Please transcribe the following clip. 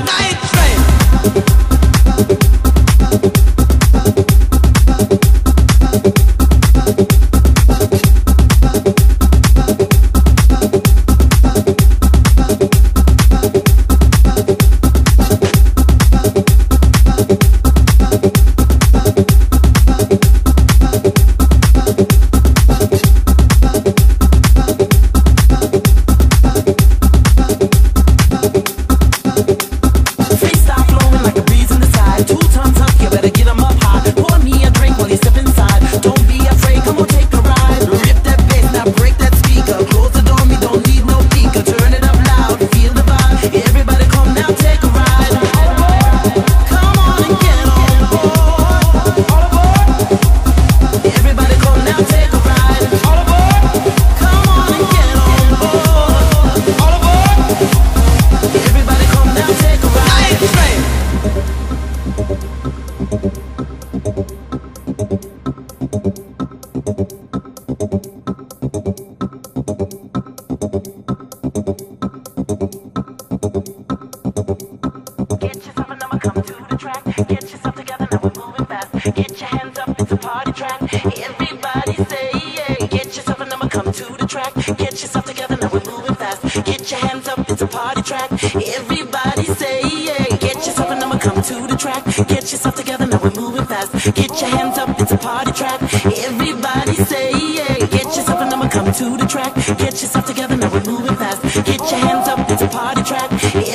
Get your hands up, it's a party track. Everybody say yeah. Get yourself a number, come to the track. Get yourself together, now we're moving fast. Get your hands up, it's a party track. Everybody say yeah. Get yourself a number, come to the track. Get yourself together, now we're moving fast. Get your hands up, it's a party track. Everybody say yeah. Get yourself a number, come to the track. Get yourself together, now we're moving fast. Get your hands up, it's a party track.